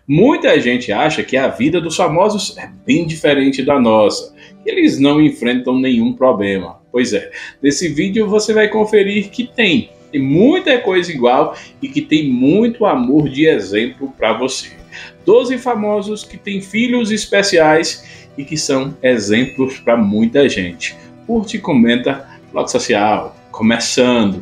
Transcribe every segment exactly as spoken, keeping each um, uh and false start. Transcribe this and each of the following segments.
Muita gente acha que a vida dos famosos é bem diferente da nossa, que eles não enfrentam nenhum problema. Pois é, nesse vídeo você vai conferir que tem, tem muita coisa igual e que tem muito amor de exemplo para você. doze famosos que têm filhos especiais e que são exemplos para muita gente. Curte e comenta, blog social, começando!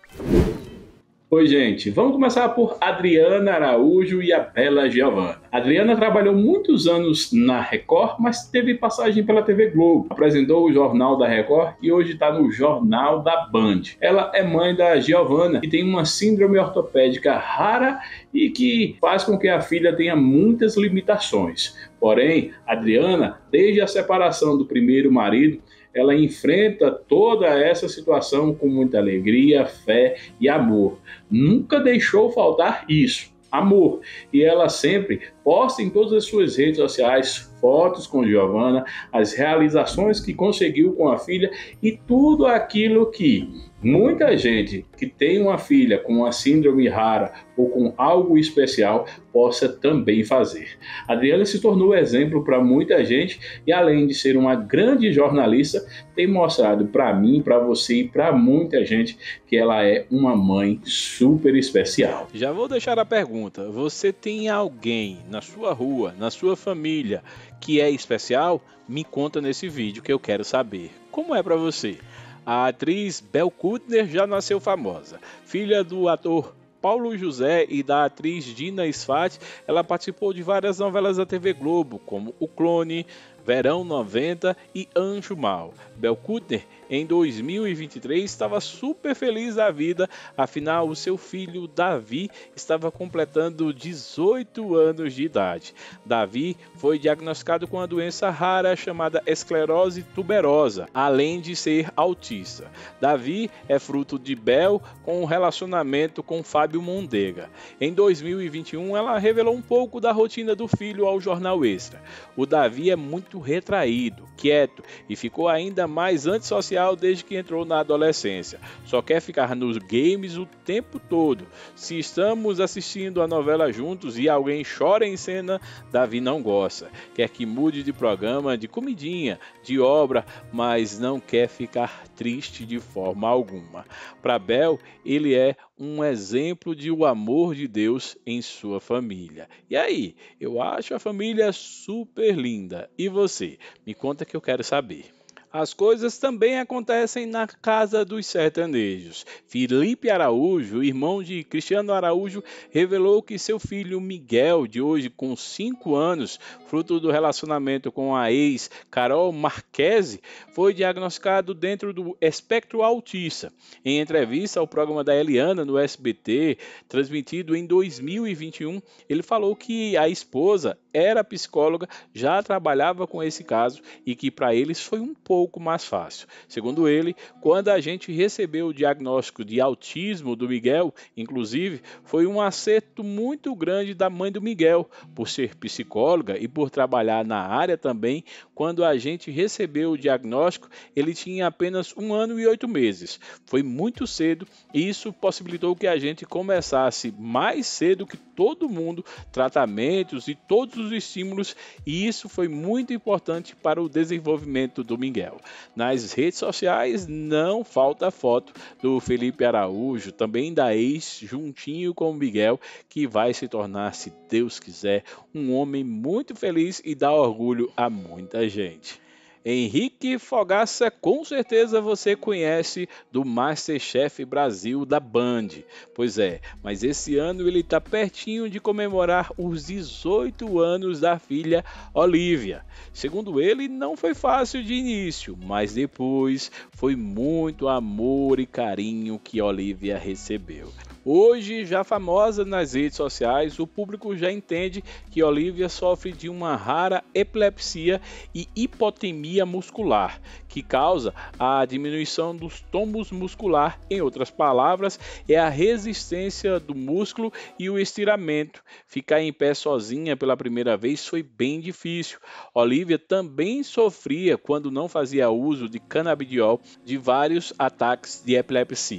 Oi, gente, vamos começar por Adriana Araújo e a Bela Giovanna. Adriana trabalhou muitos anos na Record, mas teve passagem pela T V Globo. Apresentou o Jornal da Record e hoje está no Jornal da Band. Ela é mãe da Giovanna, que tem uma síndrome ortopédica rara e que faz com que a filha tenha muitas limitações. Porém, Adriana, desde a separação do primeiro marido, ela enfrenta toda essa situação com muita alegria, fé e amor. Nunca deixou faltar isso, amor. E ela sempre posta em todas as suas redes sociais fotos com Giovanna, as realizações que conseguiu com a filha e tudo aquilo que muita gente que tem uma filha com uma síndrome rara ou com algo especial possa também fazer. Adriana se tornou exemplo para muita gente e, além de ser uma grande jornalista, tem mostrado para mim, para você e para muita gente que ela é uma mãe super especial. Já vou deixar a pergunta: você tem alguém na sua rua, na sua família, que é especial? Me conta nesse vídeo que eu quero saber. Como é para você? A atriz Bel Kuttner já nasceu famosa. Filha do ator Paulo José e da atriz Dina Sfat, ela participou de várias novelas da T V Globo, como O Clone, Verão noventa e Anjo Mal. Bel Kuttner, em dois mil e vinte e três, estava super feliz da vida, afinal o seu filho Davi estava completando dezoito anos de idade. Davi foi diagnosticado com uma doença rara chamada esclerose tuberosa, além de ser autista. Davi é fruto de Bel com um relacionamento com Fábio Mondega. Em dois mil e vinte e um, ela revelou um pouco da rotina do filho ao Jornal Extra. O Davi é muito retraído, quieto e ficou ainda mais antissocial desde que entrou na adolescência. Só quer ficar nos games o tempo todo. Se estamos assistindo a novela juntos e alguém chora em cena, Davi não gosta. Quer que mude de programa, de comidinha, de obra, mas não quer ficar triste de forma alguma. Para Bel, ele é um exemplo de o amor de Deus em sua família. E aí, eu acho a família super linda. E você? Me conta que eu quero saber. As coisas também acontecem na casa dos sertanejos. Felipe Araújo, irmão de Cristiano Araújo, revelou que seu filho Miguel, de hoje com cinco anos, fruto do relacionamento com a ex Carol Marquese, foi diagnosticado dentro do espectro autista. Em entrevista ao programa da Eliana no S B T, transmitido em dois mil e vinte e um, ele falou que a esposa era psicóloga, já trabalhava com esse caso e que para eles foi um pouco mais fácil. Segundo ele, quando a gente recebeu o diagnóstico de autismo do Miguel, inclusive, foi um acerto muito grande da mãe do Miguel, por ser psicóloga e por trabalhar na área também. Quando a gente recebeu o diagnóstico, ele tinha apenas um ano e oito meses. Foi muito cedo e isso possibilitou que a gente começasse mais cedo que todo mundo tratamentos e todos os estímulos, e isso foi muito importante para o desenvolvimento do Miguel. Nas redes sociais não falta foto do Felipe Araújo, também da ex, juntinho com o Miguel, que vai se tornar, se Deus quiser, um homem muito feliz e dá orgulho a muita gente. Henrique Fogaça, com certeza você conhece do MasterChef Brasil da Band. Pois é, mas esse ano ele está pertinho de comemorar os dezoito anos da filha Olivia. Segundo ele, não foi fácil de início, mas depois foi muito amor e carinho que Olivia recebeu. Hoje, já famosa nas redes sociais, o público já entende que Olivia sofre de uma rara epilepsia e hipotemia muscular, que causa a diminuição dos tombos muscular. Em outras palavras, é a resistência do músculo e o estiramento. Ficar em pé sozinha pela primeira vez foi bem difícil. Olivia também sofria, quando não fazia uso de canabidiol, de vários ataques de epilepsia.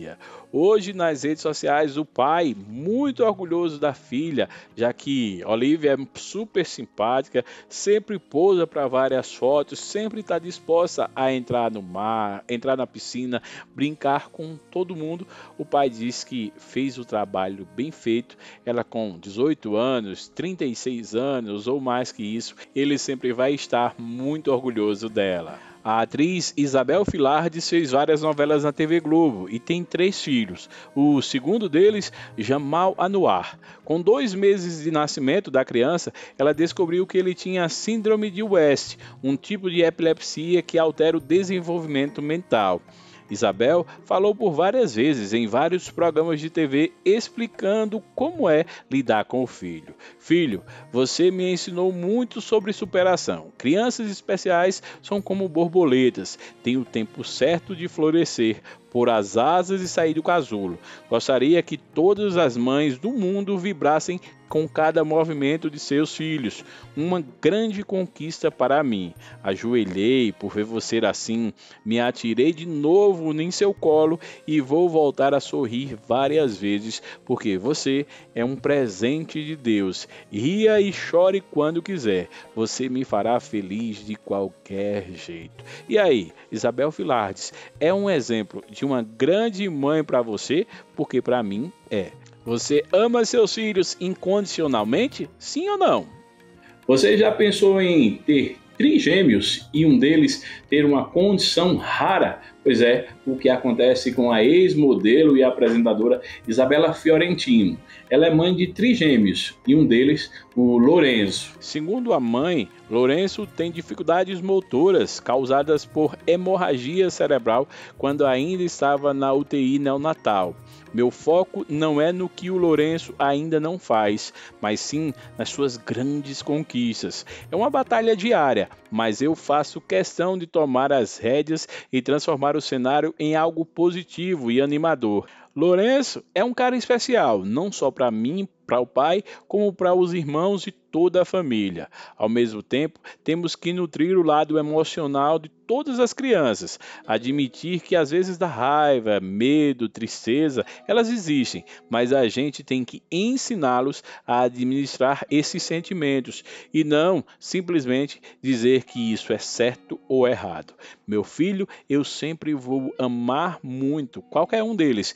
Hoje nas redes sociais o pai muito orgulhoso da filha, já que Olivia é super simpática, sempre posa para várias fotos, sempre está disposta a entrar no mar, entrar na piscina, brincar com todo mundo. O pai diz que fez o trabalho bem feito. Ela com dezoito anos, trinta e seis anos ou mais que isso, ele sempre vai estar muito orgulhoso dela. A atriz Isabel Filardes fez várias novelas na T V Globo e tem três filhos. O segundo deles, Jamal Anuar. Com dois meses de nascimento da criança, ela descobriu que ele tinha síndrome de West, um tipo de epilepsia que altera o desenvolvimento mental. Isabel falou por várias vezes em vários programas de T V explicando como é lidar com o filho. Filho, você me ensinou muito sobre superação. Crianças especiais são como borboletas, têm o tempo certo de florescer, pôr as asas e sair do casulo. Gostaria que todas as mães do mundo vibrassem com cada movimento de seus filhos. Uma grande conquista para mim. Ajoelhei por ver você assim, me atirei de novo em seu colo e vou voltar a sorrir várias vezes, porque você é um presente de Deus. Ria e chore quando quiser. Você me fará feliz de qualquer jeito. E aí, Isabel Filardes é um exemplo de uma grande mãe para você, porque para mim é. Você ama seus filhos incondicionalmente? Sim ou não? Você já pensou em ter trigêmeos e um deles ter uma condição rara? Pois é, o que acontece com a ex-modelo e apresentadora Isabela Fiorentino. Ela é mãe de trigêmeos e um deles, o Lourenço. Segundo a mãe, Lourenço tem dificuldades motoras causadas por hemorragia cerebral quando ainda estava na U T I neonatal. Meu foco não é no que o Lourenço ainda não faz, mas sim nas suas grandes conquistas. É uma batalha diária, mas eu faço questão de tomar as rédeas e transformar o cenário em algo positivo e animador. Lourenço é um cara especial, não só para mim, para o pai, como para os irmãos e toda a família. Ao mesmo tempo, temos que nutrir o lado emocional de todas as crianças, admitir que às vezes dá raiva, medo, tristeza, elas existem, mas a gente tem que ensiná-los a administrar esses sentimentos e não simplesmente dizer que isso é certo ou errado. Meu filho, eu sempre vou amar muito qualquer um deles,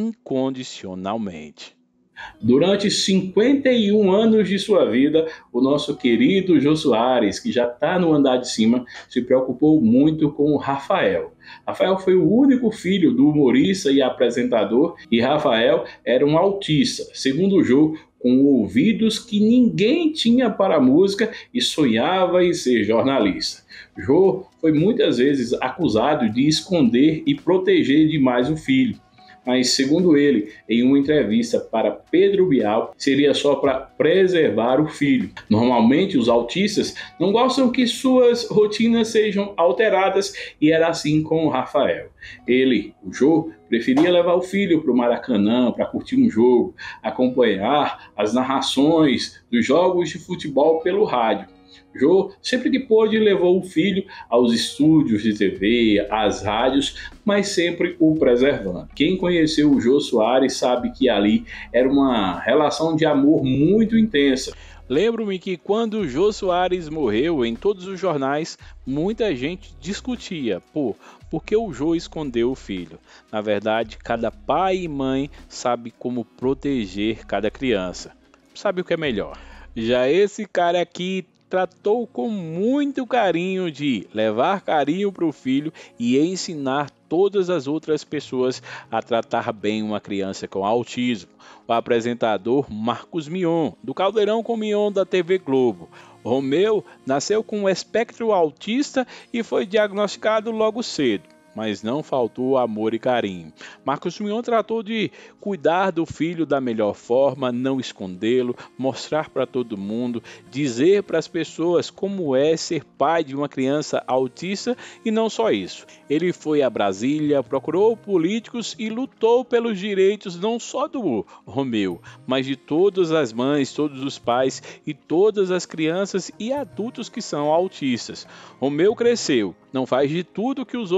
incondicionalmente. Durante cinquenta e um anos de sua vida, o nosso querido Jô Soares, que já está no andar de cima, se preocupou muito com o Rafael. Rafael foi o único filho do humorista e apresentador, e Rafael era um autista, segundo o Jô, com ouvidos que ninguém tinha para a música e sonhava em ser jornalista. Jô foi muitas vezes acusado de esconder e proteger demais o filho. Mas, segundo ele, em uma entrevista para Pedro Bial, seria só para preservar o filho. Normalmente, os autistas não gostam que suas rotinas sejam alteradas e era assim com o Rafael. Ele, o Jô, preferia levar o filho para o Maracanã para curtir um jogo, acompanhar as narrações dos jogos de futebol pelo rádio. Jô, sempre que pôde, levou o filho aos estúdios de T V, às rádios, mas sempre o preservando. Quem conheceu o Jô Soares sabe que ali era uma relação de amor muito intensa. Lembro-me que quando o Jô Soares morreu, em todos os jornais, muita gente discutia, pô, por que o Jô escondeu o filho? Na verdade, cada pai e mãe sabe como proteger cada criança. Sabe o que é melhor? Já esse cara aqui tratou com muito carinho de levar carinho para o filho e ensinar todas as outras pessoas a tratar bem uma criança com autismo. O apresentador Marcos Mion, do Caldeirão com Mion da T V Globo. Romeu nasceu com um espectro autista e foi diagnosticado logo cedo, mas não faltou amor e carinho. Marcos Mion tratou de cuidar do filho da melhor forma, não escondê-lo, mostrar para todo mundo, dizer para as pessoas como é ser pai de uma criança autista e não só isso. Ele foi a Brasília, procurou políticos e lutou pelos direitos não só do Romeu, mas de todas as mães, todos os pais e todas as crianças e adultos que são autistas. Romeu cresceu, não faz de tudo que os outros filhos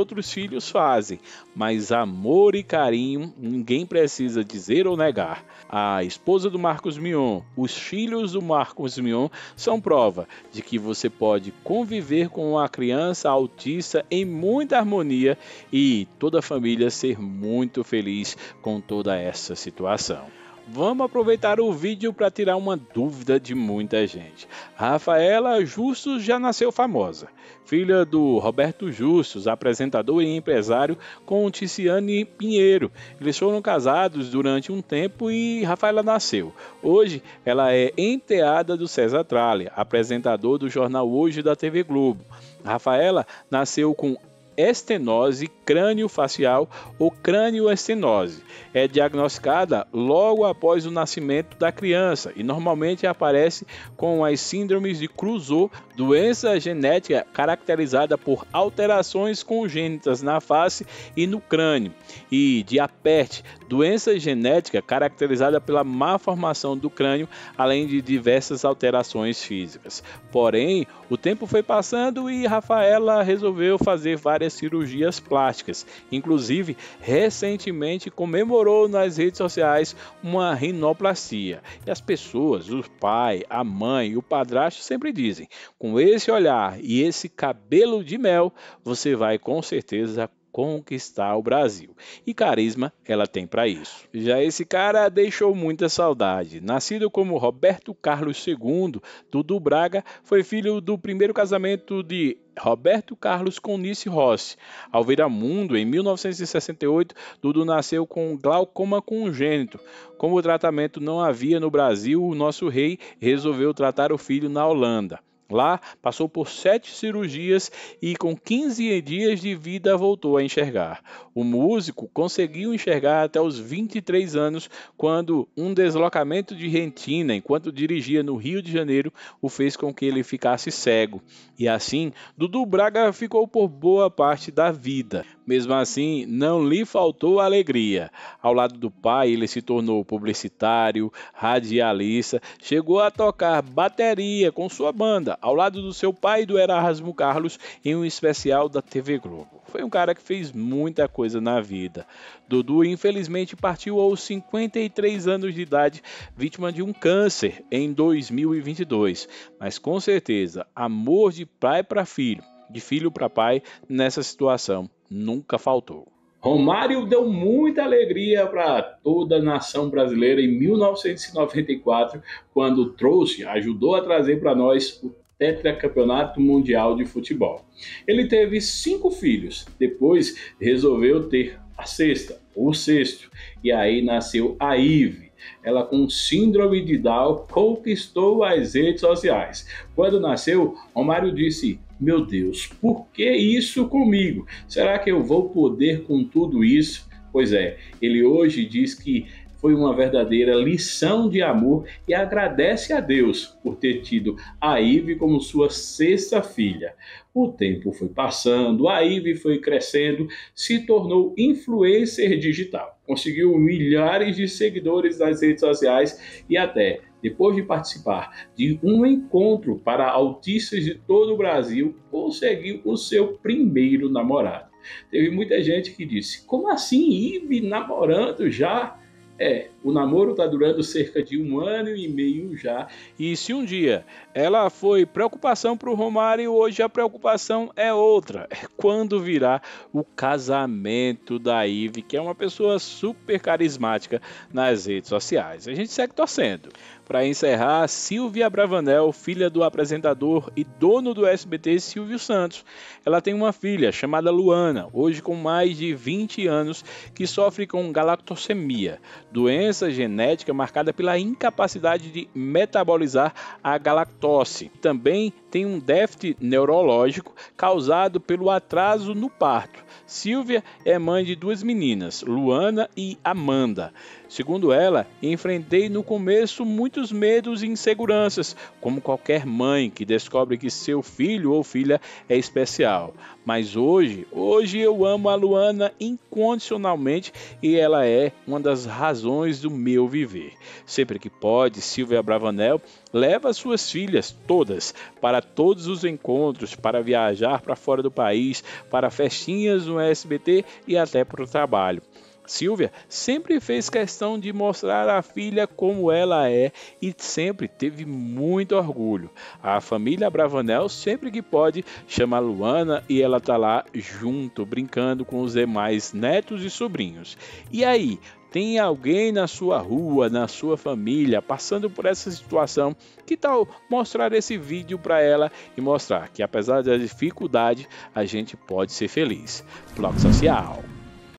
filhos fazem, mas amor e carinho ninguém precisa dizer ou negar. A esposa do Marcos Mion, os filhos do Marcos Mion são prova de que você pode conviver com uma criança autista em muita harmonia e toda a família ser muito feliz com toda essa situação. Vamos aproveitar o vídeo para tirar uma dúvida de muita gente. Rafaela Justus já nasceu famosa, filha do Roberto Justus, apresentador e empresário, com Ticiane Pinheiro. Eles foram casados durante um tempo e Rafaela nasceu. Hoje ela é enteada do César Tralli, apresentador do jornal Hoje da T V Globo. Rafaela nasceu com estenose crânio-facial ou crânioestenose. É diagnosticada logo após o nascimento da criança e normalmente aparece com as síndromes de Crusoe, doença genética caracterizada por alterações congênitas na face e no crânio, e de Apert, doença genética caracterizada pela má formação do crânio, além de diversas alterações físicas. Porém, o tempo foi passando e Rafaela resolveu fazer várias cirurgias plásticas. Inclusive, recentemente comemorou nas redes sociais uma rinoplastia. E as pessoas, o pai, a mãe e o padrasto sempre dizem: com esse olhar e esse cabelo de mel, você vai com certeza conquistar o Brasil. E carisma ela tem para isso. Já esse cara deixou muita saudade. Nascido como Roberto Carlos segundo, Dudu Braga foi filho do primeiro casamento de Roberto Carlos com Nice Rossi. Ao vir ao mundo, em mil novecentos e sessenta e oito, Dudu nasceu com glaucoma congênito. Como o tratamento não havia no Brasil, o nosso rei resolveu tratar o filho na Holanda. Lá, passou por sete cirurgias e com quinze dias de vida voltou a enxergar. O músico conseguiu enxergar até os vinte e três anos, quando um deslocamento de retina enquanto dirigia no Rio de Janeiro o fez com que ele ficasse cego. E assim, Dudu Braga ficou por boa parte da vida. Mesmo assim, não lhe faltou alegria. Ao lado do pai, ele se tornou publicitário, radialista, chegou a tocar bateria com sua banda, ao lado do seu pai e do Erasmo Carlos, em um especial da T V Globo. Foi um cara que fez muita coisa na vida. Dudu, infelizmente, partiu aos cinquenta e três anos de idade, vítima de um câncer em dois mil e vinte e dois. Mas com certeza, amor de pai para filho, de filho para pai, nessa situação nunca faltou. Romário deu muita alegria para toda a nação brasileira em mil novecentos e noventa e quatro, quando trouxe, ajudou a trazer para nós o tetracampeonato mundial de futebol. Ele teve cinco filhos, depois resolveu ter a sexta, o sexto, e aí nasceu a Ive. Ela, com síndrome de Down, conquistou as redes sociais. Quando nasceu, Romário disse: meu Deus, por que isso comigo? Será que eu vou poder com tudo isso? Pois é, ele hoje diz que foi uma verdadeira lição de amor e agradece a Deus por ter tido a Ive como sua sexta filha. O tempo foi passando, a Ive foi crescendo, se tornou influencer digital. Conseguiu milhares de seguidores nas redes sociais e até, depois de participar de um encontro para autistas de todo o Brasil, conseguiu o seu primeiro namorado. Teve muita gente que disse: como assim, Ive namorando já? É, o namoro está durando cerca de um ano e meio já. E se um dia ela foi preocupação para o Romário, hoje a preocupação é outra. É quando virá o casamento da Ive, que é uma pessoa super carismática nas redes sociais. A gente segue torcendo. Para encerrar, Silvia Bravanel, filha do apresentador e dono do S B T Silvio Santos. Ela tem uma filha chamada Luana, hoje com mais de vinte anos, que sofre com galactosemia, doença genética marcada pela incapacidade de metabolizar a galactose. Também tem um déficit neurológico causado pelo atraso no parto. Silvia é mãe de duas meninas, Luana e Amanda. Segundo ela, enfrentei no começo muitos medos e inseguranças, como qualquer mãe que descobre que seu filho ou filha é especial. Mas hoje, hoje eu amo a Luana incondicionalmente e ela é uma das razões do meu viver. Sempre que pode, Silvia Abravanel leva suas filhas todas para todos os encontros, para viajar para fora do país, para festinhas no S B T e até para o trabalho. Silvia sempre fez questão de mostrar a filha como ela é e sempre teve muito orgulho. A família Abravanel, sempre que pode, chama a Luana e ela tá lá junto, brincando com os demais netos e sobrinhos. E aí, tem alguém na sua rua, na sua família, passando por essa situação? Que tal mostrar esse vídeo para ela e mostrar que apesar da dificuldade, a gente pode ser feliz? Bloco Social.